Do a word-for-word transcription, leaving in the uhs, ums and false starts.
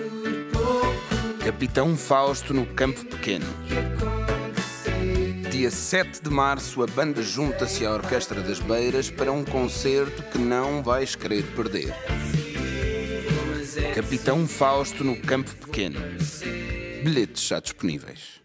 Capitão Fausto no Campo Pequeno. Dia sete de março, a banda junta-se à Orquestra das Beiras para um concerto que não vais querer perder. Capitão Fausto no Campo Pequeno. Bilhetes já disponíveis.